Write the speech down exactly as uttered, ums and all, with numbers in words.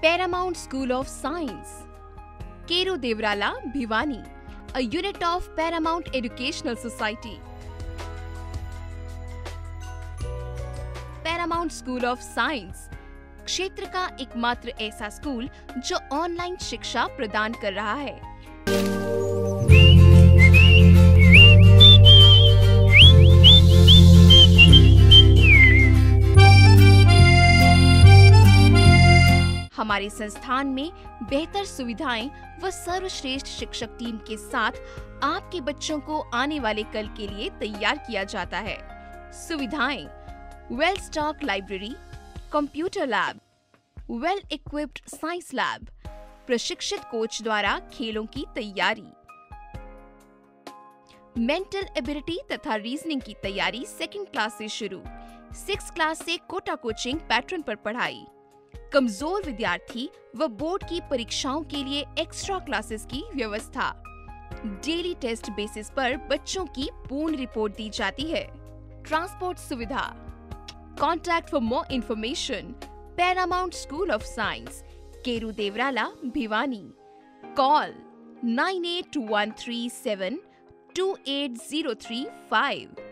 Paramount School of Science, Keru Devrala, Bhiwani, a unit of Paramount Educational Society. Paramount School of Science, क्षेत्र का एकमात्र ऐसा school जो online शिक्षा प्रदान कर रहा है। हमारे संस्थान में बेहतर सुविधाएं व सर्वश्रेष्ठ शिक्षक टीम के साथ आपके बच्चों को आने वाले कल के लिए तैयार किया जाता है। सुविधाएं: well stock library, computer lab, well equipped science lab, प्रशिक्षित कोच द्वारा खेलों की तैयारी, मेंटल एबिलिटी तथा रीजनिंग की तैयारी सेकंड क्लास से शुरू, सिक्स क्लास से कोटा कोचिंग पैटर्न पर पढ़ाई, कमजोर विद्यार्थी व बोर्ड की परीक्षाओं के लिए एक्स्ट्रा क्लासेस की व्यवस्था, डेली टेस्ट बेसिस पर बच्चों की पूर्ण रिपोर्ट दी जाती है। ट्रांसपोर्ट सुविधा। Contact for more information Paramount school of science, Keru Devrala, Bhiwani. Call nine eight one three seven two eight zero three five.